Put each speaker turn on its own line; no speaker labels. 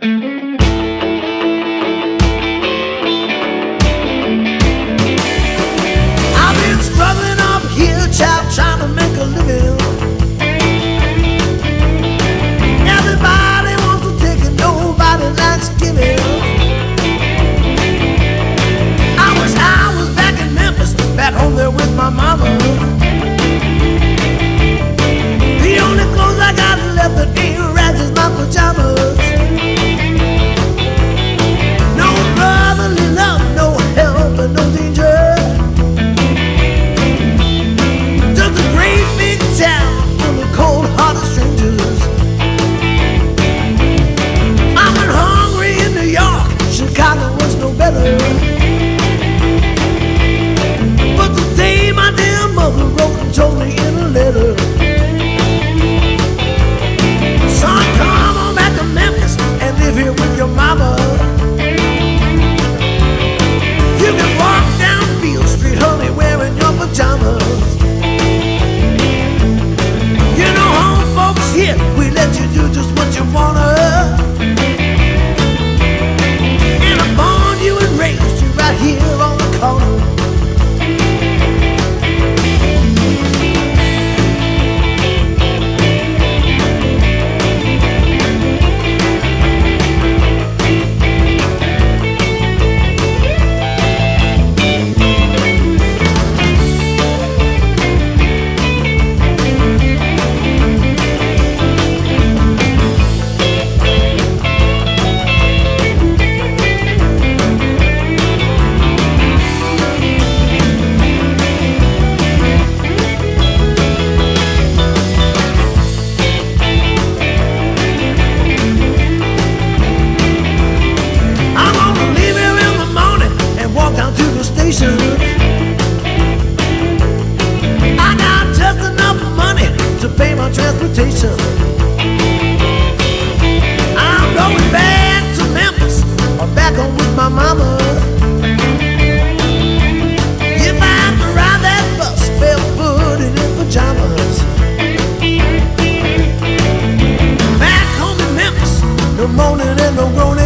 I've been struggling uphill, child, trying to make a living. Everybody wants to take it, nobody likes giving. I wish I was back in Memphis, back home there with my mama. The only clothes I got left that ain't rags is my pajamas. No brotherly love, no help and no danger. Just a great big town full of cold-hearted strangers. I went hungry in New York, Chicago was no better. But today my dear mother wrote and told me in a letter, son, come on back to Memphis and live here with your mama. You can walk down Beale Street, honey, wearing your pajamas. You know, home folks here, we let you do just what you wanna. And I'm born you and raised you right here on the corner. I got just enough money to pay my transportation. I'm going back to Memphis or back home with my mama. If I have to ride that bus barefoot and in pajamas, back home in Memphis, no moaning and no groaning.